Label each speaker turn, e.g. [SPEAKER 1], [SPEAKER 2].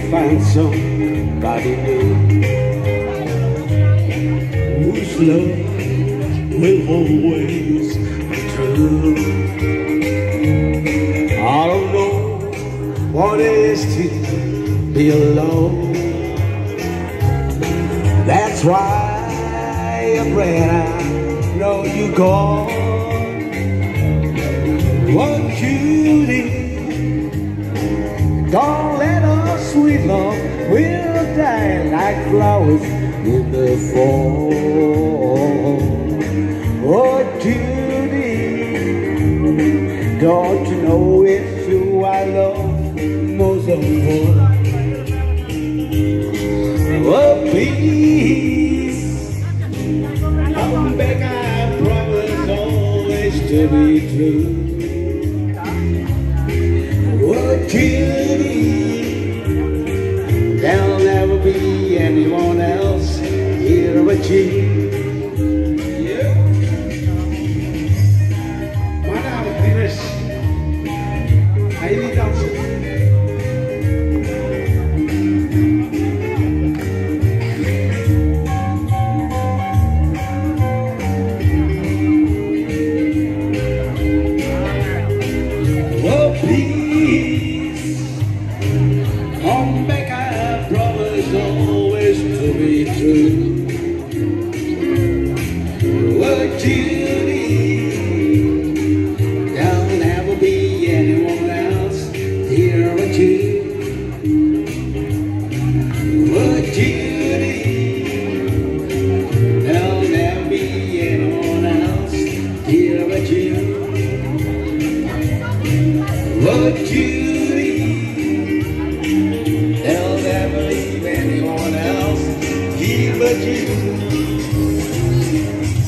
[SPEAKER 1] find somebody new whose love will always be true. I don't know what it is to be alone. That's why I'm afraid I know you're gone. What you need, don't let us sweet love will die like flowers in the fall. What you need, don't you know it's you I love most of all? Oh please, come back, I promise always to be true. What you need, there'll never be anyone else here but you. Yeah. My name is Dinesh. How you dancing? Oh please, come back, I promise always to be true. What you need, there'll never be anyone else here but you. What you need, there'll never be anyone else here but you. What you need, they'll never leave anyone else here but you.